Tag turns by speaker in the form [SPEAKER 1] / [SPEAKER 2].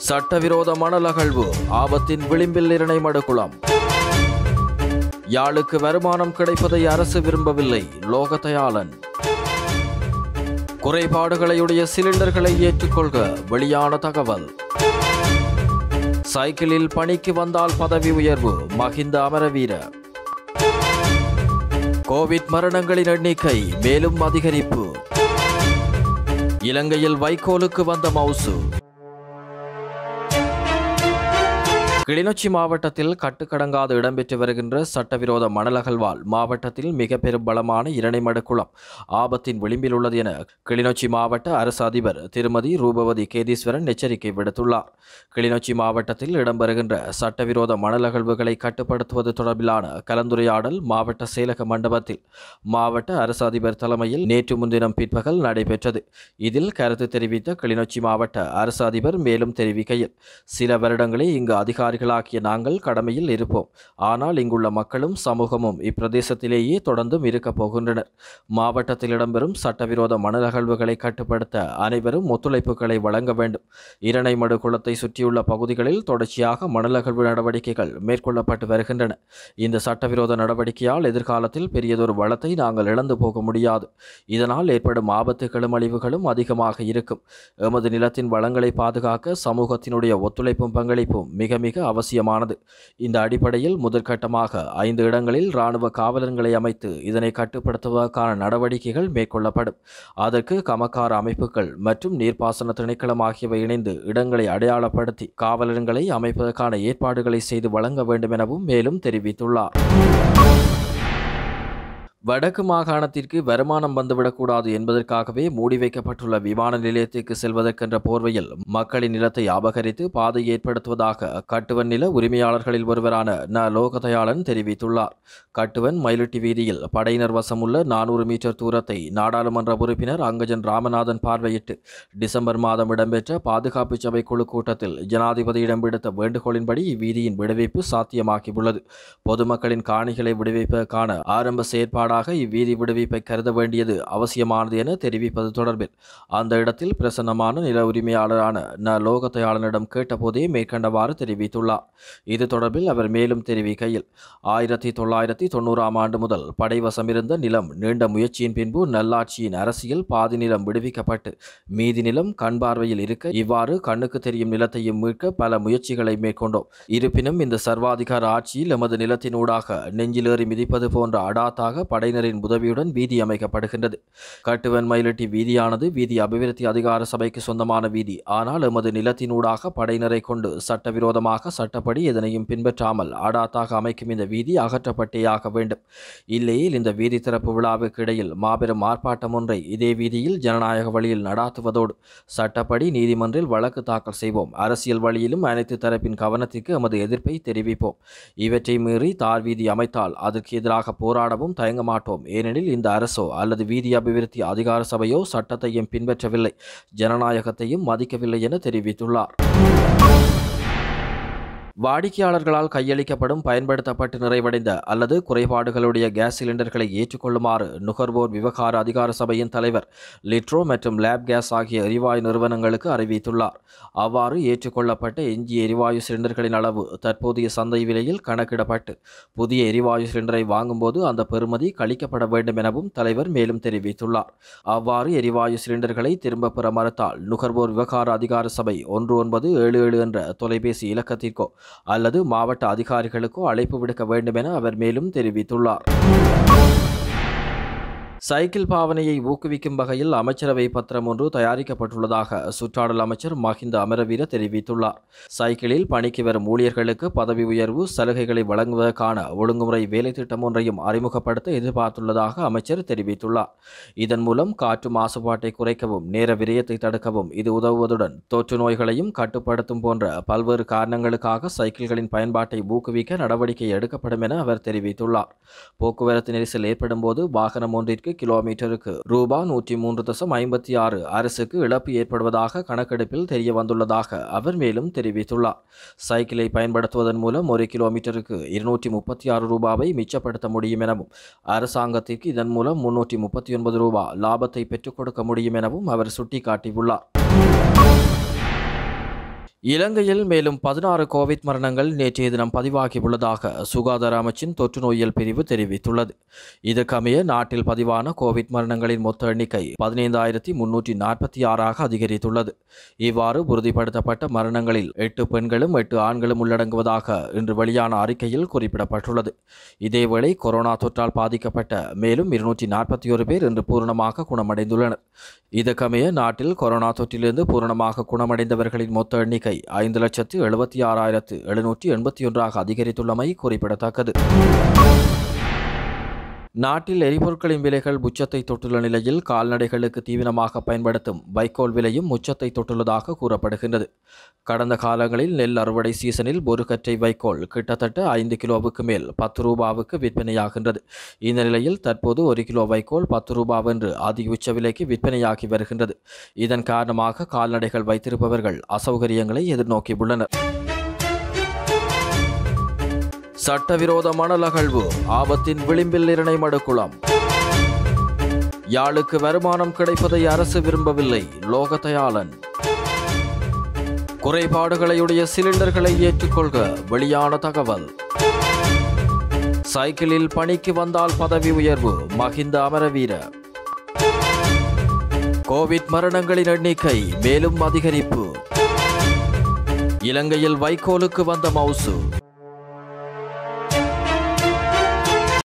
[SPEAKER 1] சட்டவிரோத மணல் அகழ்வு ஆபத்தின் விளிம்பில் இரணைமடுகுளம். யாழுக்கு வருமானம் கிடைப்பதை அரசு விரும்பவில்லை. லோகதயாளன். குறைபாடுகளையுடைய சிலிண்டர்களை ஏற்றுக்கொள்க. வெளியான தகவல். சைக்கிளில் பணிக்கு வந்தால் பதவி உயர்வு. மஹிந்த அமரவீர. கோவிட் மரணங்களின் எண்ணிக்கை மேலும் அதிகரிப்பு. இலங்கையில் வைக்கோலுக்கு வந்த மவுசு. கிளிநொச்சி மாவட்டத்தில் கட்டுக்கடங்காது இடம்பெற்று வருகின்ற சட்டவிரோத மணல் அகழ்வால் மாவட்டத்தில் மிக பெரும் பலமான இரணைமடுகுளம் ஆபத்தின் விளிம்பில் உள்ளது என கிளிநொச்சி மாவட்ட அரசு அதிபர் திருமதி ரூபவதி கேதீஸ்வரன் எச்சரிக்கை விடுத்துள்ளார். கிளிநொச்சி மாவட்டத்தில் இடம்பெறுகின்ற சட்டவிரோத மணல் அகழ்வுகளை கட்டுப்படுத்துவது தொடர்பிலான கலந்துரையாடல் மாவட்ட செயலக மண்டபத்தில் மாவட்ட அரசு அதிபர் தலைமையில் நேற்று முன்தினம் பிற்பகல் நடைபெற்றது. இதில் கருத்து தெரிவித்த கிளிநொச்சி மாவட்ட அரசு அதிபர் மேலும் தெரிவிக்கையில், சில வருடங்களே இங்கு அதிகாரிகளாகிய நாங்கள் கடமையில் இருப்போம். ஆனால் இங்குள்ள மக்களும் சமூகமும் இப்பிரதேசத்திலேயே தொடர்ந்தும் இருக்கப் போகின்றனர். மாவட்டத்தில் இடம்பெறும் சட்டவிரோத மணல் அகழ்வுகளை கட்டுப்படுத்த அனைவரும் ஒத்துழைப்புகளை வழங்க வேண்டும். இரணைமடுகுளத்தை சுற்றியுள்ள பகுதிகளில் தொடர்ச்சியாக மணல் அகழ்வு நடவடிக்கைகள் மேற்கொள்ளப்பட்டு வருகின்றன. இந்த சட்டவிரோத நடவடிக்கையால் எதிர்காலத்தில் பெரியதொரு வளத்தை நாங்கள் இழந்து போக முடியாது. இதனால் ஏற்படும் ஆபத்துகளும் அழிவுகளும் அதிகமாக இருக்கும். எமது நிலத்தின் வளங்களை பாதுகாக்க சமூகத்தினுடைய ஒத்துழைப்பும் பங்களிப்பும் மிக மிக அவசியமானது. இந்த அடிப்படையில் முதற்கட்டமாக 5 இடங்களில் இராணுவ காவலர்களை அமைத்து இதனை கட்டுப்படுத்துவதற்கான நடவடிக்கைகள் மேற்கொள்ளப்படும். அதற்கு கமக்கார அமைப்புகள் மற்றும் நீர்ப்பாசன திணைக்களம் ஆகியவை இணைந்து இடங்களை அடையாளப்படுத்தி காவலர்களை அமைப்பதற்கான ஏற்பாடுகளை செய்து வழங்க வேண்டும் எனவும் மேலும் தெரிவித்துள்ளார். வடக்கு மாகாணத்திற்கு வருமானம் வந்துவிடக்கூடாது என்பதற்காகவே மூடி வைக்கப்பட்டுள்ள விமான நிலையத்திற்கு செல்வதற்கென்ற போர்வையில் மக்களின் நிலத்தை அபகரித்து பாதை ஏற்படுத்துவதாக கட்டுவன் நில உரிமையாளர்களில் ஒருவரான லோகதயாளன் தெரிவித்துள்ளார். கட்டுவன் மயிலிட்டி வீதியில் படையினர் வசமுள்ள 400 மீட்டர் தூரத்தை நாடாளுமன்ற உறுப்பினர் அங்கஜன் ராமநாதன் பார்வையிட்டு டிசம்பர் மாதம் இடம்பெற்ற பாதுகாப்பு சபை குழு கூட்டத்தில் ஜனாதிபதியிடம் விடுத்த வேண்டுகோளின்படி இவ்வீதியின் விடுவிப்பு சாத்தியமாகியுள்ளது. பொதுமக்களின் காணிகளை விடுவிப்பதற்கான ஆரம்ப செயற்பாடு இவ்வீதி விடுவிப்பை கருத வேண்டியது அவசியமானது என தெரிவிப்பது தொடர்பில் அந்த இடத்தில் பிரசன்னமான நில உரிமையாளரான லோகதயாளனிடம் கேட்டபோதே மேற்கண்டவாறு தெரிவித்துள்ளார். இது தொடர்பில் அவர் மேலும் தெரிவிக்கையில், 1990ஆம் ஆண்டு முதல் படைவசமிருந்த நிலம் நீண்ட முயற்சியின் பின்பு நல்லாட்சியின் அரசியல் பாதி நிலம் விடுவிக்கப்பட்டு மீதி நிலம் கண் பார்வையில் இருக்க இவ்வாறு கண்ணுக்கு தெரியும் நிலத்தையும் மீட்க பல முயற்சிகளை மேற்கொண்டோம். இருப்பினும் இந்த சர்வாதிகார ஆட்சியில் எமது நிலத்தினூடாக நெஞ்சிலேறி மிதிப்பது போன்ற அடாத்தாக படையினரின் உதவியுடன் வீதி அமைக்கப்படுகின்றது. கட்டுவன் மயிலிட்டி வீதியானது வீதி அபிவிருத்தி அதிகார சபைக்கு சொந்தமான வீதி. ஆனால் எமது நிலத்தினூடாக படையினரை கொண்டு சட்டவிரோதமாக சட்டப்படி எதனையும் பின்பற்றாமல் அடாத்தாக அமைக்கும் இந்த வீதி அகற்றப்பட்டேயாக வேண்டும். இல்லையில் இந்த வீதி திறப்பு விழாவுக்கு இடையில் மாபெரும் ஆர்ப்பாட்டம் ஒன்றை இதே வீதியில் ஜனநாயக வழியில் நடாத்துவதோடு சட்டப்படி நீதிமன்றில் வழக்கு தாக்கல் செய்வோம். அரசியல் வழியிலும் அனைத்து தரப்பின் கவனத்திற்கு எமது எதிர்ப்பை தெரிவிப்போம். இவற்றை மீறி தார் வீதி அமைத்தால் அதற்கு எதிராக போராடவும் தயங்க மாட்டோம். ஏனெனில் இந்த அரசோ அல்லது வீதி அபிவிருத்தி அதிகார சபையோ சட்டத்தையும் பின்பற்றவில்லை, ஜனநாயகத்தையும் மதிக்கவில்லை என தெரிவித்துள்ளார். வாடிக்கையாளர்களால் கையளிக்கப்படும் பயன்படுத்தப்பட்டு நிறைவடைந்த அல்லது குறைபாடுகளுடைய கேஸ் சிலிண்டர்களை ஏற்றுக்கொள்ளுமாறு நுகர்வோர் விவகார அதிகார சபையின் தலைவர் லிட்ரோ மற்றும் லேப் கேஸ் ஆகிய எரிவாயு நிறுவனங்களுக்கு அறிவித்துள்ளார். அவ்வாறு ஏற்றுக்கொள்ளப்பட்ட எஞ்சிய எரிவாயு சிலிண்டர்களின் அளவு தற்போதைய சந்தை விலையில் கணக்கிடப்பட்டு புதிய எரிவாயு சிலிண்டரை வாங்கும்போது அந்த பெறுமதி கழிக்கப்பட வேண்டும் எனவும் தலைவர் மேலும் தெரிவித்துள்ளார். அவ்வாறு எரிவாயு சிலிண்டர்களை திரும்ப பெற மறுத்தால் நுகர்வோர் விவகார அதிகார சபை 1977 என்ற தொலைபேசி இலக்கத்திற்கோ அல்லது மாவட்ட அதிகாரிகளுக்கோ அழைப்பு விடுக்க வேண்டும் என அவர் மேலும் தெரிவித்துள்ளார். சைக்கிள் பாவனையை ஊக்குவிக்கும் வகையில் அமைச்சரவை பத்திரம் ஒன்று தயாரிக்கப்பட்டுள்ளதாக சுற்றாடல் அமைச்சர் மஹிந்த அமரவீர தெரிவித்துள்ளார். சைக்கிளில் பணிக்கு வரும் ஊழியர்களுக்கு பதவி உயர்வு சலுகைகளை வழங்குவதற்கான ஒழுங்குமுறை வேலை திட்டம் ஒன்றையும் அறிமுகப்படுத்த எதிர்பார்த்துள்ளதாக அமைச்சர் தெரிவித்துள்ளார். இதன் மூலம் காற்று மாசுபாட்டை குறைக்கவும் நேர விரயத்தை தடுக்கவும் இது உதவுவதுடன் தொற்று நோய்களையும் கட்டுப்படுத்தும் போன்ற பல்வேறு காரணங்களுக்காக சைக்கிள்களின் பயன்பாட்டை ஊக்குவிக்க நடவடிக்கை எடுக்கப்படும் என அவர் தெரிவித்துள்ளார். போக்குவரத்து நெரிசல் ஏற்படும் போது வாகனம் ஒன்றிற்கு கிலோமீட்டருக்கு ரூபாய் 103.56 அரசுக்கு இழப்பு ஏற்படுவதாக கணக்கெடுப்பில் தெரிய வந்துள்ளதாக அவர் மேலும் தெரிவித்துள்ளார். சைக்கிளை பயன்படுத்துவதன் மூலம் 1 கிலோமீட்டருக்கு 236 ரூபாவை மிச்சப்படுத்த முடியும் எனவும் அரசாங்கத்திற்கு இதன் மூலம் 339 ரூபாய் லாபத்தை பெற்றுக் கொடுக்க முடியும் எனவும் அவர் சுட்டிக்காட்டியுள்ளார். இலங்கையில் மேலும் 16 கோவிட் மரணங்கள் நேற்றைய தினம் பதிவாகியுள்ளதாக சுகாதார அமைச்சின் தொற்று நோயியல் பிரிவு தெரிவித்துள்ளது. இதற்கமைய நாட்டில் பதிவான கோவிட் மரணங்களின் மொத்த எண்ணிக்கை 15,346 அதிகரித்துள்ளது. இவ்வாறு உறுதிப்படுத்தப்பட்ட மரணங்களில் 8 பெண்களும் 8 ஆண்களும் உள்ளடங்குவதாக இன்று வெளியான அறிக்கையில் குறிப்பிடப்பட்டுள்ளது. இதேவேளை கொரோனா தொற்றால் பாதிக்கப்பட்ட மேலும் 241 பேர் இன்று பூரணமாக குணமடைந்துள்ளனர். இதற்கமைய நாட்டில் கொரோனா தொற்றிலிருந்து பூரணமாக குணமடைந்தவர்களின் மொத்த எண்ணிக்கை 5,76,781 அதிகரித்துள்ளமை குறிப்பிடத்தக்கது. நாட்டில் எரிபொருட்களின் விலைகள் உச்சத்தை தொட்டுள்ள நிலையில் கால்நடைகளுக்கு தீவனமாக பயன்படுத்தும் வைக்கோல் விலையும் உச்சத்தை தொட்டுள்ளதாக கூறப்படுகின்றது. கடந்த காலங்களில் நெல் அறுவடை சீசனில் ஒரு கற்றை வைக்கோல் கிட்டத்தட்ட 5 கிலோவுக்கு மேல் 10 ரூபாவுக்கு விற்பனையாகின்றது. இந்த நிலையில் தற்போது 1 கிலோ வைக்கோல் 10 ரூபாவென்று அதி உச்ச விலைக்கு விற்பனையாகி வருகின்றது. இதன் காரணமாக கால்நடைகள் வைத்திருப்பவர்கள் அசௌகரியங்களை எதிர்நோக்கியுள்ளனர். சட்டவிரோத மணல் அகழ்வு ஆபத்தின் விளிம்பில் இரணை மடுக்குளம். யாழுக்கு வருமானம் கிடைப்பதை அரசு விரும்பவில்லை. லோகதயாளன். குறைபாடுகளையுடைய சிலிண்டர்களை ஏற்றுக்கொள்க வெளியான தகவல். சைக்கிளில் பணிக்கு வந்தால் பதவி உயர்வு மஹிந்த அமரவீர. கோவிட் மரணங்களின் எண்ணிக்கை மேலும் அதிகரிப்பு. இலங்கையில் வைக்கோலுக்கு வந்த மவுசு.